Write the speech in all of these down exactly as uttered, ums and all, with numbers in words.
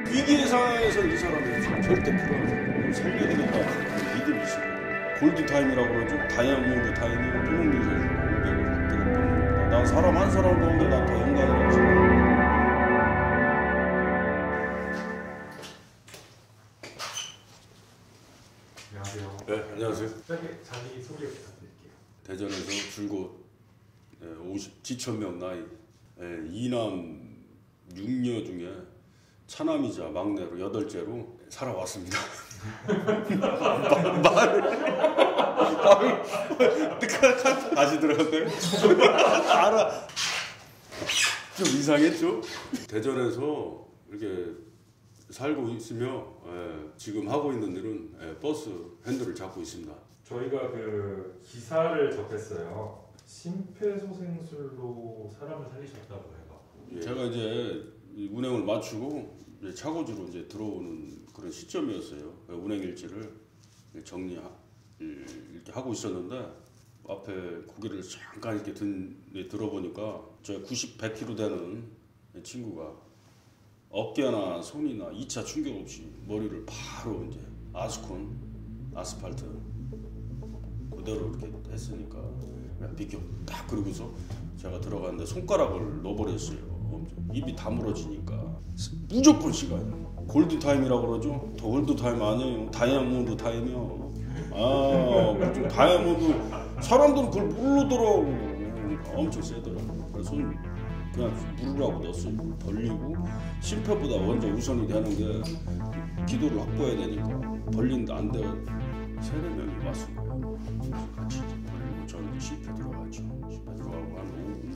위기의 상황에서 이 사람이 절대 필요한 사람 살려야 되겠다 믿음이 있어. 골드타임이라고 그러죠. 다이아몬드 타임이 손흥민 선수 오백을 확대가 뽑는 겁니다. 난 사람 한 사람 가운데 난 더 영광이라고 생각해. 안녕하세요. 네, 안녕하세요. 짧게 자기 소개 부탁드릴게요. 대전에서 줄곧 오십칠 명 나이 이남 육녀 중에 차남이자 막내로 여덟째로 살아왔습니다. 말을 다시 들어갔대요. 알아. 좀 이상했죠? 대전에서 이렇게 살고 있으며 예, 지금 하고 있는 일은 예, 버스 핸들을 잡고 있습니다. 저희가 그 기사를 접했어요. 심폐소생술로 사람을 살리셨다고 해갖고. 예. 제가 이제 운행을 마치고 이제 차고지로 이제 들어오는 그런 시점이었어요. 운행 일지를 정리 이렇게 하고 있었는데 앞에 고개를 잠깐 이렇게 든, 들어보니까 저 구십, 백 킬로그램 되는 친구가 어깨나 손이나 이 차 충격 없이 머리를 바로 이제 아스콘 아스팔트 그대로 이렇게 했으니까 비켜 딱 그러고서 제가 들어갔는데 손가락을 넣어버렸어요. 입이 다물어지니까 무조건 시간이야. 골드 타임이라고 그러죠. 더 골드 타임 아니에요. 다이아몬드 타임이요. 아, 좀 다이아몬드 사람들은 그걸 모르더라고. 엄청 세더라고. 그래서 그냥 물으라고 넣었어요. 벌리고 심폐보다 먼저 우선이 되는 게 기도를 확보해야 되니까 벌리는데 안 돼요. 세네 명이 왔어요. 같이 벌리고 저는 심폐 들어가죠. 심폐 들어가고 한 오 분,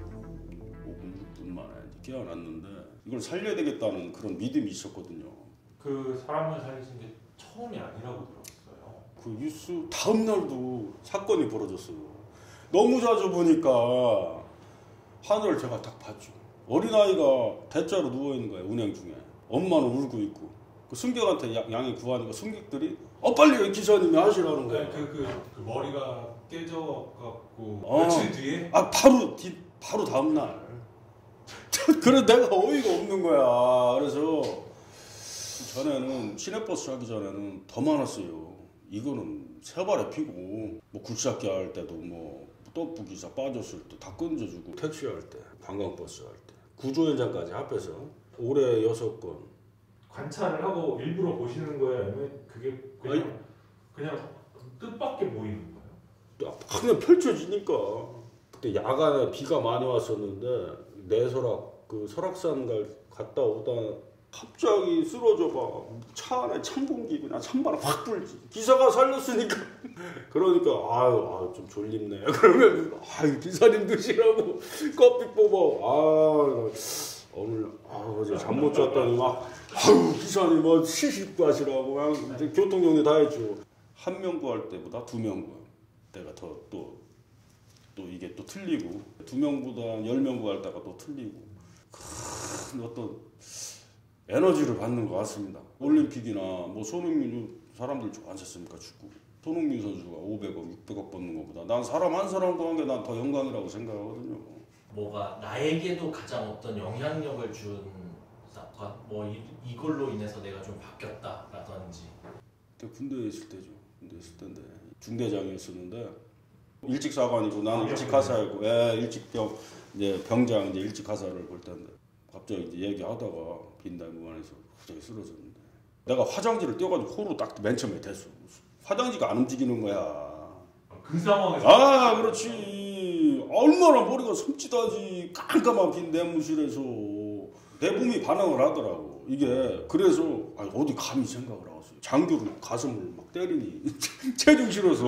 오 분, 육 분 만에 깨어났는데 이걸 살려야 되겠다는 그런 믿음이 있었거든요. 그 사람을 살리신 게 처음이 아니라고 들었어요. 그 뉴스 다음 날도 사건이 벌어졌어요. 너무 자주 보니까 하늘을 제가 딱 봤죠. 어린아이가 대자로 누워있는 거예요. 운행 중에. 엄마는 울고 있고. 그 승객한테 야, 양해 구하니까 승객들이 어 빨리 기사님이 하시라는 거예요. 그, 그, 그 머리가 깨져갖고 어. 며칠 뒤에? 아 바로 뒤, 바로 다음 날. 그래서 내가 어이가 없는 거야. 그래서 전에는 시내버스 하기 전에는 더 많았어요. 이거는 세 발에 피고 뭐 굴삭기 할 때도 뭐 떡부 기사 빠졌을 때 다 건져주고 택시 할 때 관광버스 할 때 구조 현장까지 합해서 올해 여섯 건. 관찰을 하고 일부러 보시는 거예요? 아니면 그게 그냥 아니, 그냥 뜻밖의 모임인 거예요? 그냥 펼쳐지니까. 그때 야간에 비가 많이 왔었는데 내설악 그 설악산 갈 갔다 오다 갑자기 쓰러져 봐. 차 안에 찬 공기 그냥 찬바람 확 불지. 기사가 살렸으니까. 그러니까 아유, 아유 좀 졸립네. 그러면 아유 기사님 드시라고 커피 뽑아. 아 오늘 아 어제 잠 못 잤더니 막 아유 기사님 뭐 시식도 하시라고 막 이제 교통 정리 다 했죠. 한 명 구할 때보다 두 명 구할 때가 더 또 또 이게 또 틀리고 두 명보다 열 명 구할 때가 또 틀리고 큰 어떤 에너지를 받는 것 같습니다. 올림픽이나 뭐 손흥민 사람들 좋아하지 않습니까? 축구. 손흥민 선수가 오백억, 육백억 받는 것보다 난 사람 한 사람 구한 게 난 더 영광이라고 생각하거든요. 뭐가 나에게도 가장 어떤 영향력을 준 사건, 뭐 이, 이걸로 인해서 내가 좀 바뀌었다라든지. 그때 군대에 있을 때죠. 군대에 있을 때인데 중대장이었었는데 일찍 사관이고 나는 일찍 가사였고, 예, 일찍 병 이제 병장 이제 일찍 가사를 볼 때인데 갑자기 이제 얘기하다가 빈달무안에서 갑자기 쓰러졌는데 내가 화장지를 떼어가지고 코로 딱 맨 처음에 댔어. 화장지가 안 움직이는 거야. 그 상황에서? 아, 그렇지. 얼마나 머리가 섬찟하지. 깜깜한 빈 내무실에서 대부미 반응을 하더라고. 이게 그래서 아니, 어디 감히 생각을 하겠어요. 장교를 가슴을 막 때리니 체중 실어서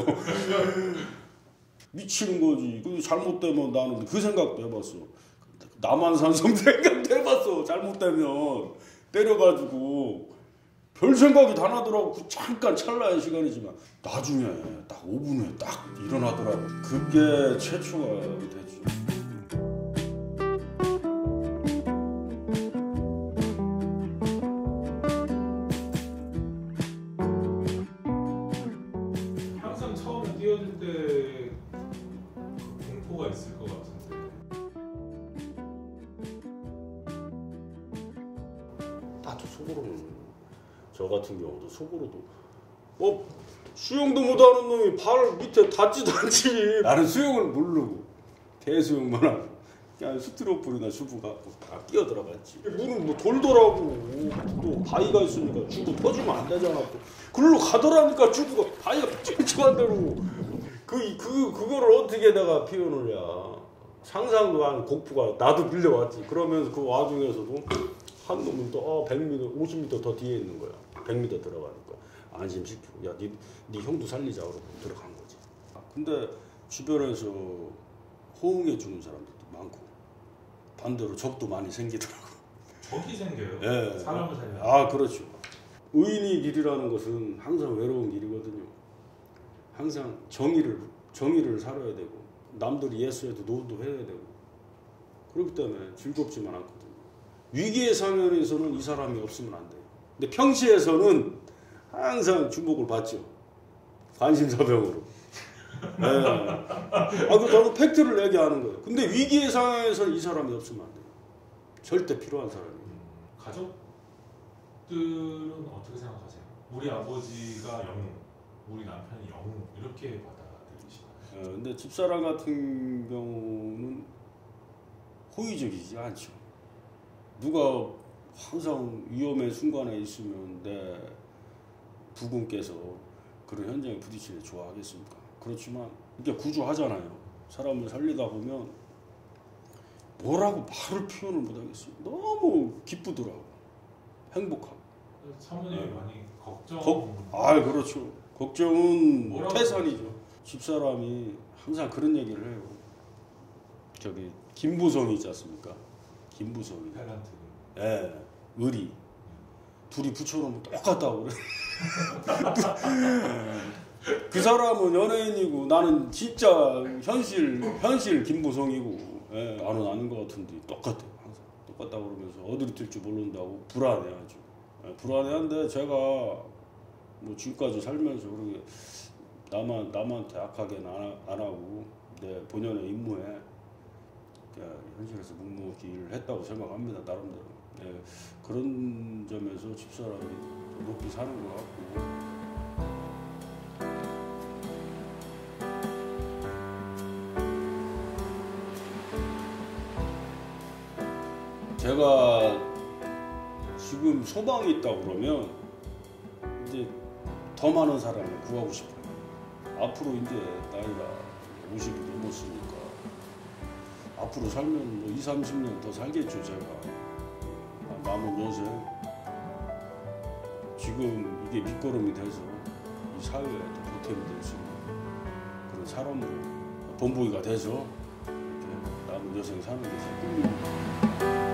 미치는 거지. 그 잘못되면 나는 그 생각도 해봤어. 남한산성 생각도 해봤어. 잘못되면 때려가지고 별 생각이 다 나더라고. 그 잠깐 찰나의 시간이지만 나중에 딱 오 분 후에 딱 일어나더라고. 그게 최초가 되지. 항상 처음에 뛰어들 때 공포가 있을 것 같은데. 나도 속으로는 저 같은 경우도 속으로도 뭐 수영도 못하는 놈이 발 밑에 닿지도 않지. 나는 수영을 모르고 대수영만 하고 그냥 스티로폴이나 슈브가 다 끼어 들어갔지. 물은 뭐 돌더라고. 또 바위가 있으니까 슈브 터지면 안 되잖아. 글로 가더라니까 슈브가 바위가 찡찡한 대로 그, 그, 그거를 어떻게 내가 표현을 해. 상상도 안 곡부가 나도 빌려왔지. 그러면서 그 와중에서도 한 놈은 또 어, 백 미터, 오십 미터 더 뒤에 있는 거야. 백 미터 들어가니까 안심시키고 야, 니, 니 형도 살리자 그러고 들어간 거지. 아, 근데 주변에서 호응해 주는 사람들도 많고 반대로 적도 많이 생기더라고. 적이 생겨요? 예. 사람을 살려. 아, 그렇죠. 의인의 길이라는 것은 항상 외로운 길이거든요. 항상 정의를 정의를 살아야 되고 남들이 예수해도 노도 해야 되고 그렇기 때문에 즐겁지만 않거든요. 위기의 상황에서는 이 사람이 없으면 안 돼요. 근데 평시에서는 항상 주목을 받죠. 관심사병으로. 네. 아, 그 저는 팩트를 얘기하는 거예요. 근데 위기의 상황에서는 이 사람이 없으면 안 돼요. 절대 필요한 사람이에요. 가족들은 어떻게 생각하세요? 우리 아버지가 영웅, 우리 남편이 영웅 이렇게 받아들이시나요? 어, 근데 집사람 같은 경우는 호의적이지 않죠. 누가 항상 위험의 순간에 있으면 내 부군께서 그런 현장에 부딪히는 좋아하겠습니까? 그렇지만 이렇게 구조하잖아요. 사람을 살리다 보면 뭐라고 말을 표현을 못하겠어요. 너무 기쁘더라고. 행복하고. 사모님이 네. 많이 걱정. 걱, 아, 그렇죠. 걱정은 뭐라고 태산이죠. 집사람이 항상 그런 얘기를 해요. 저기 김부성이 있지 않습니까? 김부성이. 탤런트. 예, 의리. 둘이 붙여놓으면 똑같다고 그래. 그 사람은 연예인이고 나는 진짜 현실 현실 김부성이고 예, 나는 아닌 것 같은데 똑같아요. 항상 똑같다고 그러면서 어디로 튈지 모른다고 불안해하죠. 예, 불안해한데 제가 뭐 지금까지 살면서 그렇게 나만 남한테 악하게는 안, 안 하고 내 본연의 임무에 현실에서 묵묵히 했다고 생각합니다. 나름대로. 예, 그런 점에서 집사람이 높이 사는 것 같고. 제가 지금 소망이 있다고 그러면 이제 더 많은 사람을 구하고 싶어요. 앞으로 이제 나이가 오십이 넘었으니까 앞으로 살면 뭐 이삼십 년 더 살겠죠. 제가 남은 여생 지금 이게 밑거름이 돼서 이 사회에 더 보탬이 될 수 있는 그런 사람으로 본보기가 돼서 이렇게 남은 여생 사는 게 제 꿈입니다.